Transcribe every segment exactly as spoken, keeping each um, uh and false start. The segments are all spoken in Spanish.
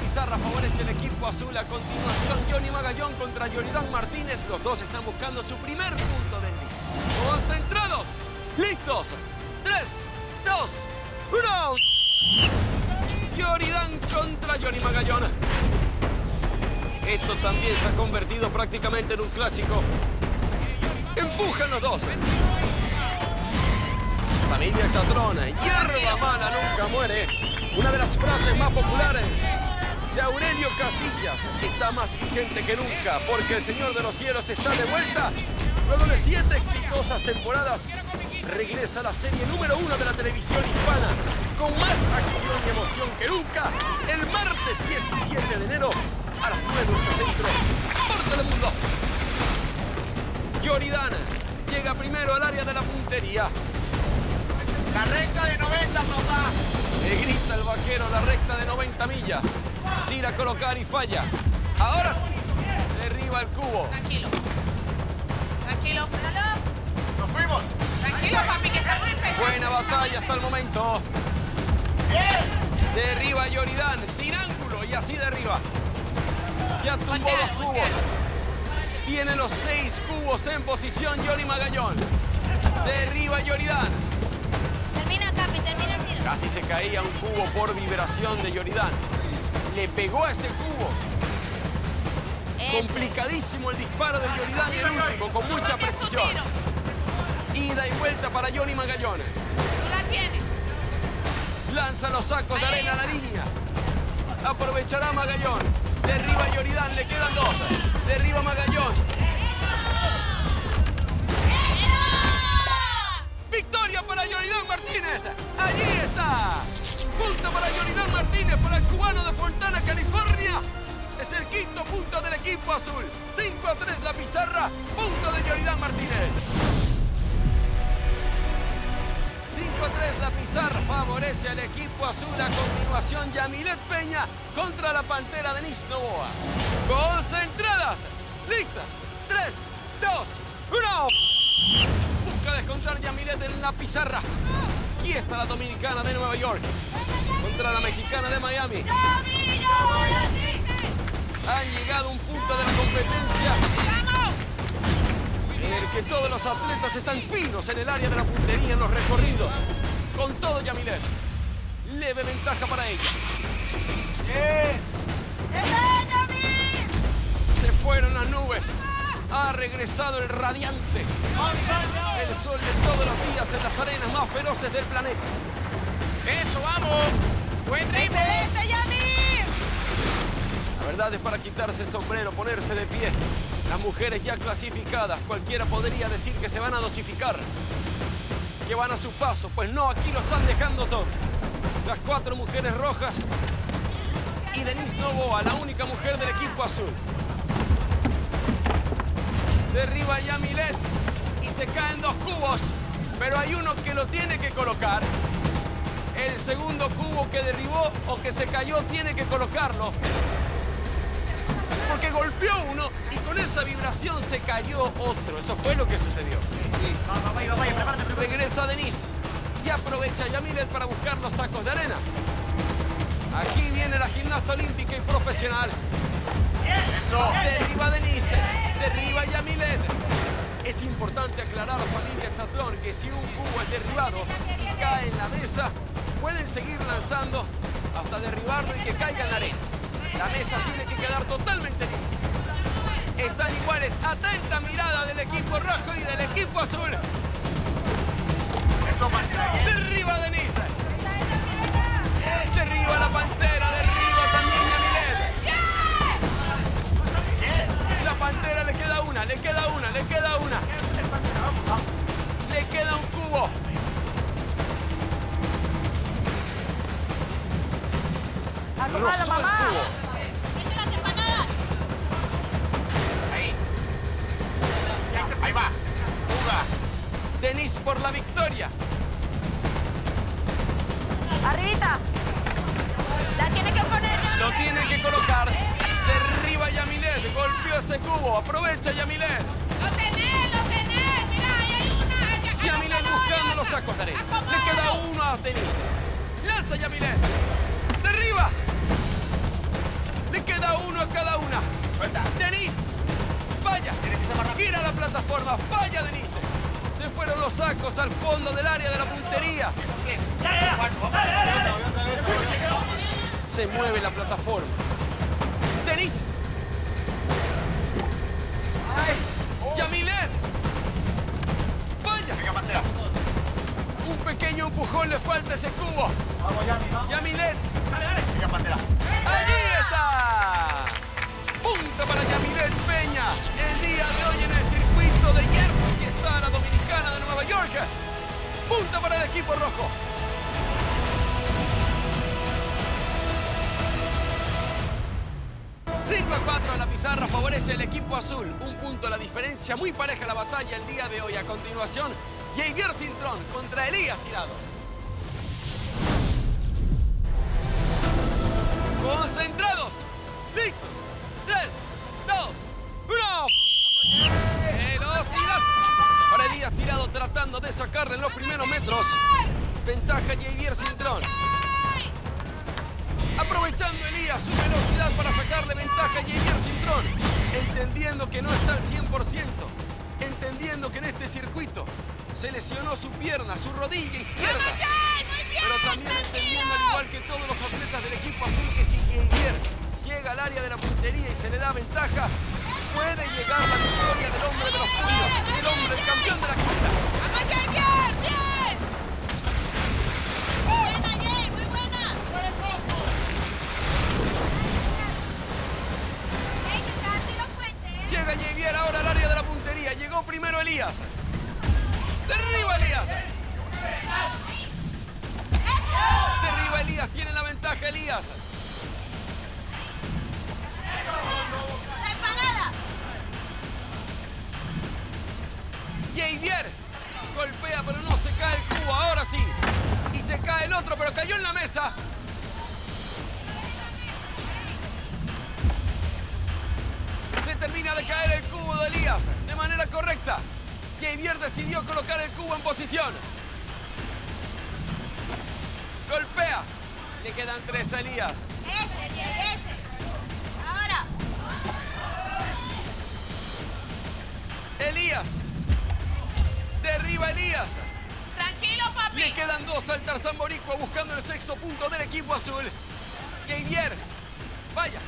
pizarra favorece el equipo azul. A continuación, Johnny Magallón contra Yoridán Martínez. Los dos están buscando su primer punto del día. Concentrados, listos. tres, dos, uno. Yoridán contra Johnny Magallón. Esto también se ha convertido prácticamente en un clásico. Empujan los dos. Familia Exatlón, hierba mala nunca muere. Una de las frases más populares de Aurelio Casillas está más vigente que nunca, porque el Señor de los Cielos está de vuelta. Luego de siete exitosas temporadas, regresa a la serie número uno de la televisión hispana, con más acción y emoción que nunca, el martes diecisiete de enero a las nueve, ocho centro, por Telemundo. Yoridán llega primero al área de la puntería. La recta de noventa, papá. Le grita el vaquero la recta de noventa millas. Tira a colocar y falla. Ahora sí, derriba el cubo. Tranquilo. Tranquilo. ¡Nos fuimos! Tranquilo, papi, que está muy pesado. Buena batalla hasta el momento. ¡Bien! Derriba a Yoridán sin ángulo y así derriba. Ya tumbó Voltea, los cubos. voltea. Tiene los seis cubos en posición Johnny Magallón. Derriba a Yoridán. Termina, Capi, termina el tiro. Casi se caía un cubo por vibración de Yoridán. Le pegó a ese cubo. Ese. Complicadísimo el disparo de Yoridán y el último, con mucha precisión. Ida y vuelta para Johnny Magallón. Tú la tienes. Lanza los sacos de arena a la línea. Aprovechará Magallón. Derriba a Yoridán, le quedan dos. Derriba a Magallón. ¡Victoria para Yoridán Martínez! ¡Allí está! Punto para Yoridán Martínez, para el cubano de Fontana, California. Es el quinto punto del equipo azul. cinco a tres la pizarra. Punto de Yoridán Martínez. cinco a tres la pizarra favorece al equipo azul. A continuación, Yamilet Peña contra la pantera Denise Novoa. Concentradas, listas. tres, dos, uno. Busca descontar Yamilet en la pizarra. Aquí está la dominicana de Nueva York contra la mexicana de Miami. Han llegado a un punto de la competencia en el que todos los atletas están finos en el área de la puntería en los recorridos. Con todo, Yamilet. Leve ventaja para ella. ¡Bien! Se fueron las nubes. Ha regresado el radiante. El sol de todos los días en las arenas más feroces del planeta. ¡Eso, vamos! ¡Buen ritmo! ¡Excelente, Yamir! La verdad es para quitarse el sombrero, ponerse de pie. Las mujeres ya clasificadas, cualquiera podría decir que se van a dosificar, que van a su paso. Pues no, aquí lo están dejando todo. Las cuatro mujeres rojas y Denise Novoa, la única mujer del equipo azul. Derriba a Yamilet y se caen dos cubos, pero hay uno que lo tiene que colocar. El segundo cubo que derribó o que se cayó tiene que colocarlo, porque golpeó uno y con esa vibración se cayó otro. Eso fue lo que sucedió. Vamos, vaya, vaya, prepárate, prepárate. Regresa Denise y aprovecha a Yamilet para buscar los sacos de arena. Aquí viene la gimnasta olímpica y profesional. ¡Eso! Derriba a Denise, derriba a Yamilet. Es importante aclarar a la familia Exatlón que si un cubo es derribado y cae en la mesa, pueden seguir lanzando hasta derribarlo y que caiga en la arena. La mesa tiene que quedar totalmente limpia. Están iguales. Atenta mirada del equipo rojo y del equipo azul. ¡Eso, Martina! Derriba a Denise. Derriba a la pantera. Derriba también Yamilet. La pantera le queda una, le queda una, le queda una. Le queda un cubo. Rozó el cubo. Ahí. Ahí va. Fuga. Denise por la victoria. Arribita. La tiene que poner. Lo tiene que colocar. Derriba Yamilet. Golpeó ese cubo. Aprovecha Yamilet. ¡Lo tenés, lo tenés! ¡Mira, ahí hay una! Yamilet buscando los sacos de arena. Le queda uno a Denise. Lanza Yamilet. Derriba. Se fueron los sacos al fondo del área de la puntería. Esos tres. Cuatro, vamos. Se mueve la plataforma. Denis. Yamilet. Vaya. Venga, Pantera. Un pequeño empujón le falta a ese cubo. Vamos, Yami, vamos. Yamilet. Venga, Pantera. ¡Allí está! Punta para Yamilet Peña. El día de hoy en el circuito de hierro. Aquí está la dominicana de Nueva York. Punta para el equipo rojo. cinco a cuatro a la pizarra favorece el equipo azul. Un punto la diferencia. Muy pareja la batalla el día de hoy. A continuación, Javier Cintrón contra Elías Tirado. Concentrados. Listos. tres, dos, uno. Velocidad. Para Elías Tirado tratando de sacarle en los primeros metros. Ventaja Javier Cintrón. Aprovechando Elías su velocidad para sacarle ventaja a Javier Cintrón. Entendiendo que no está al cien por ciento. Entendiendo que en este circuito se lesionó su pierna, su rodilla izquierda. Pero también entendiendo, al igual que todos los atletas del equipo azul, que si Javier llega al área de la puntería y se le da ventaja, puede llegar la victoria del hombre de los puños, el hombre, el campeón de la quinta. ¡Vamos, Javier! ¡Diez! Buena, Jay, muy buena. Por el poco. Ey, que casi los puentes, ¿eh? Llega Javier ahora al área de la puntería. Llegó primero Elías. ¡Derriba Elías! Derriba Elías, tiene la ventaja Elías. La empanada. Javier golpea, pero no se cae el cubo. Ahora sí. Y se cae el otro, pero cayó en la mesa. Se termina de caer el cubo de Elías de manera correcta. Javier decidió colocar el cubo en posición. Golpea. Le quedan tres a Elías. Ese, Jay, ese. Ahora. Elías. Derriba Elías. Tranquilo, papi. Le quedan dos al Tarzán Boricua buscando el sexto punto del equipo azul. Javier. Vaya.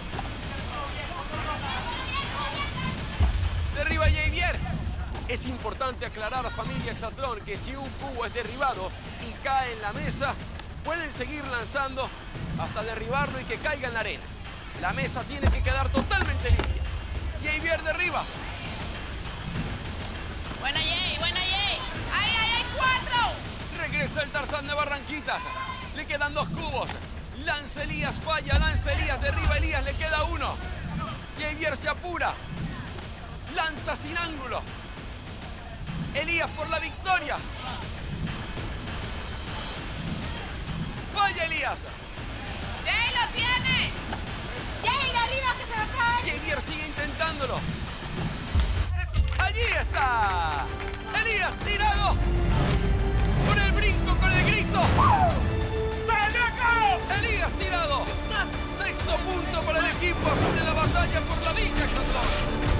Derriba Javier. Es importante aclarar a familia Exatlón que si un cubo es derribado y cae en la mesa, pueden seguir lanzando hasta derribarlo y que caiga en la arena. La mesa tiene que quedar totalmente limpia. Javier derriba. Buena, Jay, buena, Jay. ¡Ay, ay, ay! ¡Cuatro! Regresa el Tarzán de Barranquitas. Le quedan dos cubos. Lanza Elías, falla. Lanza Elías, derriba Elías. Le queda uno. Javier se apura. Lanza sin ángulo. Elías por la victoria. Vaya Elías. ¡Jay, lo tiene! Jay, Galina, que se va a caer. Javier sigue intentándolo. Allí está. Elías Tirado. Con el brinco, con el grito. Elías Tirado. Sexto punto para el equipo azul en la batalla por la Villa Exatlón.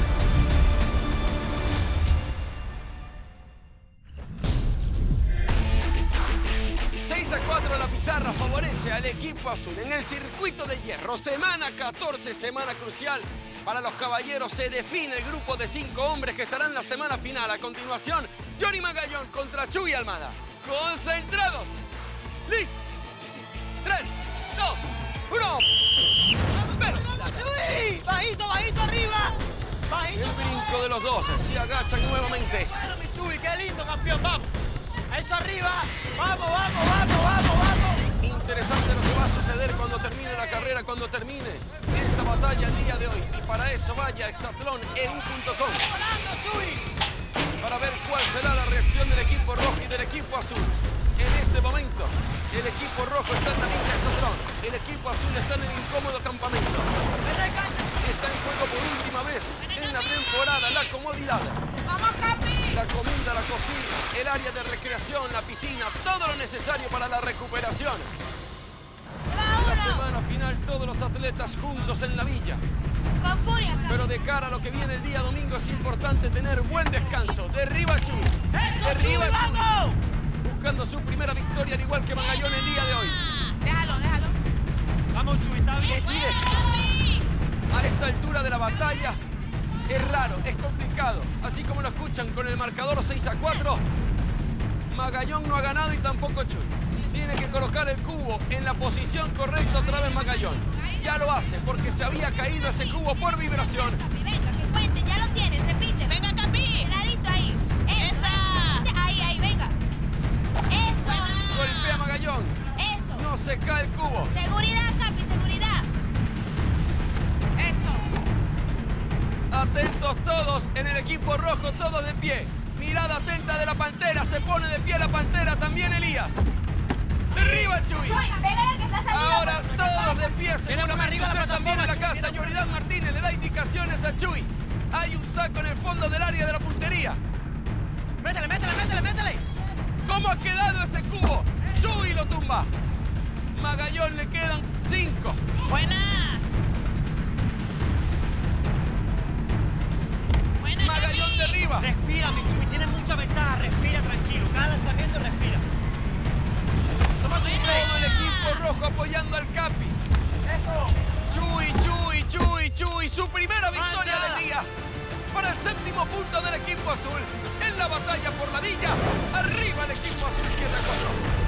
seis a cuatro la pizarra favorece al equipo azul en el circuito de hierro. Semana catorce, semana crucial. Para los caballeros se define el grupo de cinco hombres que estarán en la semana final. A continuación, Johnny Magallón contra Chuy Almada. Concentrados. Listos. Tres, dos, uno. Velocidad. ¡Chuy! ¡Bajito, bajito arriba! ¡Bajito! El brinco de los dos. Se agachan nuevamente. Bueno, mi Chuy, qué lindo, campeón, vamos. Eso arriba. Vamos, vamos, vamos, vamos, vamos. Interesante lo que va a suceder cuando termine la carrera, cuando termine esta batalla el día de hoy. Y para eso vaya a exatlón e u punto com ¡Volando, Chuy! para ver cuál será la reacción del equipo rojo y del equipo azul. En este momento, el equipo rojo está en la línea de exatlón. El equipo azul está en el incómodo campamento. ¡Vete de cancha! Está en juego por última vez en la temporada la comodidad. ¡Vamos, Capi! La comida, la cocina, el área de recreación, la piscina, todo lo necesario para la recuperación. En la semana final todo todos los atletas juntos en la villa. Con furia, Capi. Pero de cara a lo que viene el día domingo es importante tener buen descanso. Derriba a Chuy. ¡Eso, Derriba Chuy, a Chuy. vamos! Buscando su primera victoria al igual que Magallón el día de hoy. Déjalo, déjalo. Vamos, Chuy, está bien. Decir esto a esta altura de la batalla es raro, es complicado. Así como lo escuchan con el marcador seis a cuatro, Magallón no ha ganado y tampoco Chuy. Tiene que colocar el cubo en la posición correcta otra vez Magallón. Ya lo hace porque se había caído ese cubo por vibración. Capi, venga, que cuente, ya lo tienes, repite. Venga, Capi. Pegadito ahí. Eso. Esa. Ahí, ahí, venga. Eso. Golpea Magallón. Eso. No se cae el cubo. Seguridad, Capi, seguridad. Eso. Atentos todos en el equipo rojo, todos de pie. Mirada atenta de la Pantera. Se pone de pie la Pantera, también Elías. Derriba a Chuy. Pégale que está saliendo. Ahora todos de pie, seguramente arriba la usted también en la plataforma, casa. Chuy, Yoridán Martínez le da indicaciones a Chuy. Hay un saco en el fondo del área de la puntería. Métele, métele, métele, métele. ¿Cómo ha quedado ese cubo? Chuy lo tumba. Magallón le quedan cinco. Buena. Buena, Magallón Capi. derriba. Respira, mi Chuy, tienes mucha ventaja. Respira tranquilo. Cada lanzamiento respira. Toma tu Todo el equipo rojo apoyando al Capi. Chuy, Chuy, Chuy, Chuy. Su primera victoria nada. del día. Para el séptimo punto del equipo azul. En la batalla por la villa. Arriba el equipo azul siete a cuatro.